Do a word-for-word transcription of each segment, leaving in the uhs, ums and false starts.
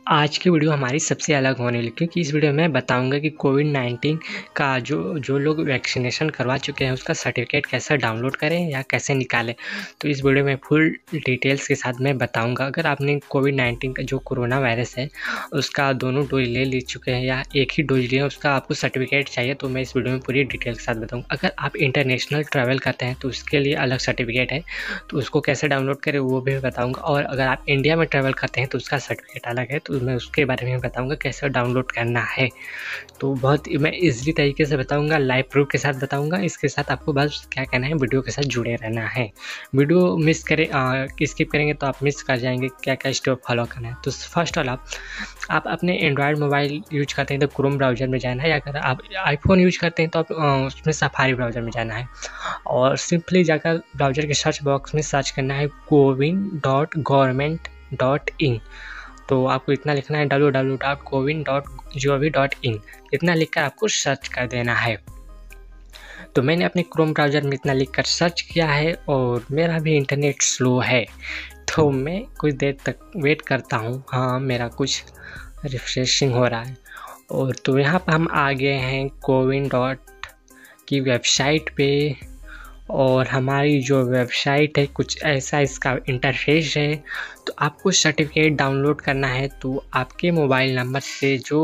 आज की वीडियो हमारी सबसे अलग होने वाली, क्योंकि इस वीडियो में मैं बताऊंगा कि कोविड नाइन्टीन का जो जो लोग वैक्सीनेशन करवा चुके हैं उसका सर्टिफिकेट कैसे डाउनलोड करें या कैसे निकालें। तो इस वीडियो में फुल डिटेल्स के साथ मैं बताऊंगा। अगर आपने कोविड नाइन्टीन का जो कोरोना वायरस है उसका दोनों डोज ले ले चुके हैं या एक ही डोज लिए उसका आपको सर्टिफिकेट चाहिए, तो मैं इस वीडियो में पूरी डिटेल के साथ बताऊँगा। अगर आप इंटरनेशनल ट्रैवल करते हैं तो उसके लिए अलग सर्टिफिकेट है, तो उसको कैसे डाउनलोड करें वो भी बताऊँगा। और अगर आप इंडिया में ट्रैवल करते हैं तो उसका सर्टिफिकेट अलग है, तो मैं उसके बारे में बताऊंगा कैसे डाउनलोड करना है। तो बहुत मैं इजीली तरीके से बताऊंगा, लाइव प्रूफ के साथ बताऊंगा। इसके साथ आपको बस क्या करना है, वीडियो के साथ जुड़े रहना है। वीडियो मिस करें स्किप करेंगे तो आप मिस कर जाएंगे क्या क्या स्टेप फॉलो करना है। तो फर्स्ट ऑल आप आप अपने एंड्रॉयड मोबाइल यूज करते हैं तो क्रोम ब्राउज़र में जाना है। अगर आप आईफोन यूज करते हैं तो आप उसमें सफारी ब्राउज़र में जाना है और सिंपली जाकर ब्राउज़र के सर्च बॉक्स में सर्च करना है CoWIN dot government dot in. तो आपको इतना लिखना है W W W dot CoWIN dot G O V dot in. इतना लिखकर आपको सर्च कर देना है। तो मैंने अपने क्रोम ब्राउज़र में इतना लिखकर सर्च किया है और मेरा भी इंटरनेट स्लो है, तो मैं कुछ देर तक वेट करता हूँ। हाँ, मेरा कुछ रिफ्रेशिंग हो रहा है। और तो यहाँ पर हम आ गए हैं कोविन डॉट की वेबसाइट पे, और हमारी जो वेबसाइट है कुछ ऐसा इसका इंटरफेस है। तो आपको सर्टिफिकेट डाउनलोड करना है तो आपके मोबाइल नंबर से जो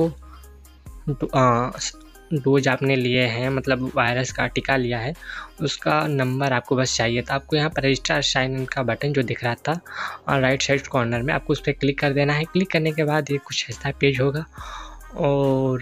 डोज आपने लिए हैं, मतलब वायरस का टीका लिया है, उसका नंबर आपको बस चाहिए। तो आपको यहाँ पर रजिस्टर साइन इन का बटन जो दिख रहा था और राइट साइड कॉर्नर में, आपको उस पर क्लिक कर देना है। क्लिक करने के बाद ये कुछ ऐसा पेज होगा और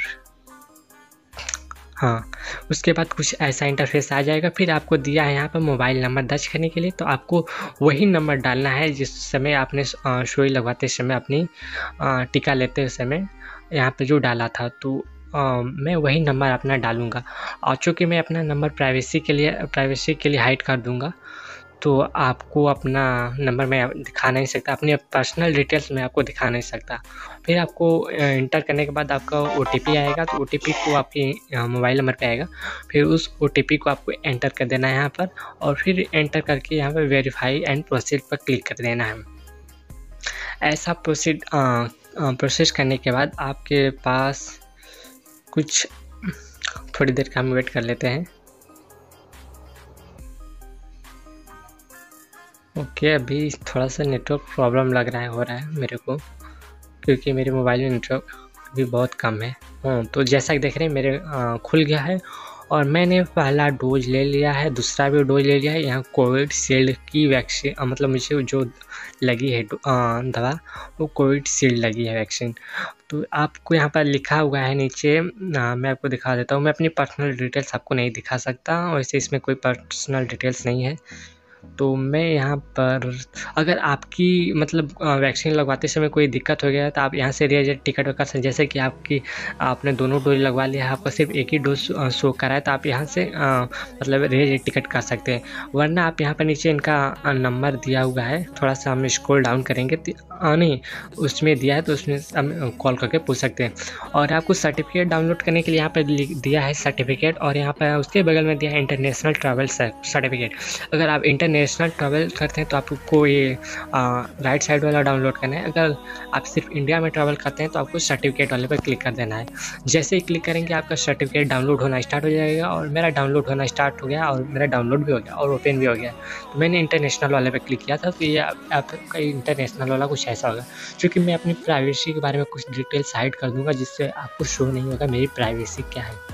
हाँ, उसके बाद कुछ ऐसा इंटरफेस आ जाएगा। फिर आपको दिया है यहाँ पर मोबाइल नंबर दर्ज करने के लिए, तो आपको वही नंबर डालना है जिस समय आपने सुई लगवाते समय अपनी टीका लेते समय यहाँ पे जो डाला था। तो आ, मैं वही नंबर अपना डालूँगा। और चूँकि मैं अपना नंबर प्राइवेसी के लिए प्राइवेसी के लिए हाइड कर दूँगा, तो आपको अपना नंबर मैं दिखा नहीं सकता, अपनी पर्सनल डिटेल्स मैं आपको दिखा नहीं सकता। फिर आपको इंटर करने के बाद आपका ओ टी पी आएगा, तो ओ टी पी को आपके मोबाइल नंबर पे आएगा। फिर उस ओ टी पी को आपको एंटर कर देना है यहाँ पर, और फिर एंटर करके यहाँ पर वेरीफाई एंड प्रोसीड पर क्लिक कर देना है। ऐसा प्रोसीड प्रोसेस करने के बाद आपके पास कुछ थोड़ी देर का हम वेट कर लेते हैं। ओके okay, अभी थोड़ा सा नेटवर्क प्रॉब्लम लग रहा है हो रहा है मेरे को, क्योंकि मेरे मोबाइल में नेटवर्क भी बहुत कम है। हाँ, तो जैसा कि देख रहे हैं मेरे आ, खुल गया है और मैंने पहला डोज ले लिया है, दूसरा भी डोज ले लिया है। यहाँ कोविशील्ड की वैक्सीन, मतलब मुझे जो लगी है दवा वो कोविशील्ड लगी है वैक्सीन। तो आपको यहाँ पर लिखा हुआ है नीचे, आ, मैं आपको दिखा देता हूँ। मैं अपनी पर्सनल डिटेल्स आपको नहीं दिखा सकता, वैसे इसमें कोई पर्सनल डिटेल्स नहीं है। तो मैं यहाँ पर, अगर आपकी मतलब वैक्सीन लगवाते समय कोई दिक्कत हो गया है तो आप यहाँ से रीएजेक्ट टिकट कर सकते हैं। जैसे कि आपकी आपने दोनों डोज लगवा लिया है, आपका सिर्फ एक ही डोज शो करा है, तो आप यहाँ से आ, मतलब रीएजेक्ट टिकट कर सकते हैं। वरना आप यहाँ पर नीचे इनका नंबर दिया हुआ है, थोड़ा सा हम स्क्रॉल डाउन करेंगे तो नहीं उसमें दिया है, तो उसमें हम कॉल करके पूछ सकते हैं। और आपको सर्टिफिकेट डाउनलोड करने के लिए यहाँ पर दिया है सर्टिफिकेट, और यहाँ पर उसके बगल में दिया है इंटरनेशनल ट्रैवल सर्टिफिकेट। अगर आप इंटरनेशनल ट्रैवल करते हैं तो आपको ये राइट साइड वाला डाउनलोड करना है। अगर आप सिर्फ इंडिया में ट्रैवल करते हैं तो आपको सर्टिफिकेट वाले पर क्लिक कर देना है। जैसे ही क्लिक करेंगे आपका सर्टिफिकेट डाउनलोड होना स्टार्ट हो जाएगा, और मेरा डाउनलोड होना स्टार्ट हो गया और मेरा डाउनलोड भी हो गया और ओपन भी हो गया। तो मैंने इंटरनेशनल वाले पर क्लिक किया था, तो ये आपका इंटरनेशनल वाला कुछ ऐसा होगा। क्योंकि मैं अपनी प्राइवेसी के बारे में कुछ डिटेल्स हाइड कर दूंगा, जिससे आपको शो नहीं होगा मेरी प्राइवेसी क्या है।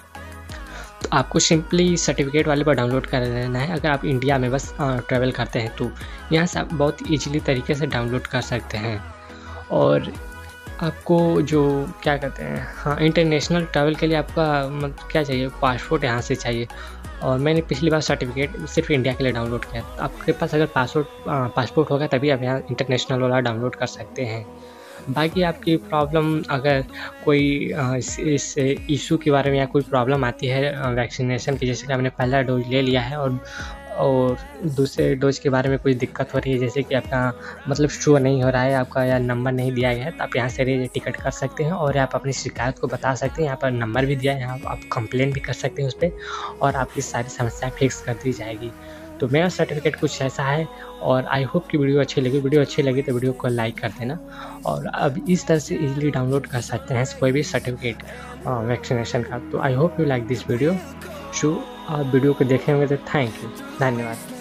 तो आपको सिंपली सर्टिफिकेट वाले पर डाउनलोड कर लेना है। अगर आप इंडिया में बस ट्रैवल करते हैं तो यहाँ से आप बहुत ईजीली तरीके से डाउनलोड कर सकते हैं। और आपको जो क्या कहते हैं, हाँ, इंटरनेशनल ट्रैवल के लिए आपका मतलब क्या चाहिए, पासपोर्ट यहाँ से चाहिए। और मैंने पिछली बार सर्टिफिकेट सिर्फ इंडिया के लिए डाउनलोड किया। आपके पास अगर पासपोर्ट पासपोर्ट होगा तभी आप यहाँ इंटरनेशनल वाला डाउनलोड कर सकते हैं। बाकी आपकी प्रॉब्लम, अगर कोई इस, इस इशू के बारे में या कोई प्रॉब्लम आती है वैक्सीनेशन की, जैसे कि आपने पहला डोज ले लिया है और और दूसरे डोज के बारे में कोई दिक्कत हो रही है, जैसे कि आपका मतलब शो नहीं हो रहा है आपका या नंबर नहीं दिया गया है, तो आप यहाँ से रीएजेक्ट टिकट कर सकते हैं और आप अपनी शिकायत को बता सकते हैं। यहाँ पर नंबर भी दिया है, यहाँ आप कंप्लेन भी कर सकते हैं उस पर और आपकी सारी समस्या फिक्स कर दी जाएगी। तो मेरा सर्टिफिकेट कुछ ऐसा है और आई होप कि वीडियो अच्छी लगी। वीडियो अच्छी लगी तो वीडियो को लाइक कर देना। और अब इस तरह से इजीली डाउनलोड कर सकते हैं कोई भी सर्टिफिकेट वैक्सीनेशन का। तो I hope you like this video. So आप वीडियो को देखे होंगे तो थैंक यू, धन्यवाद।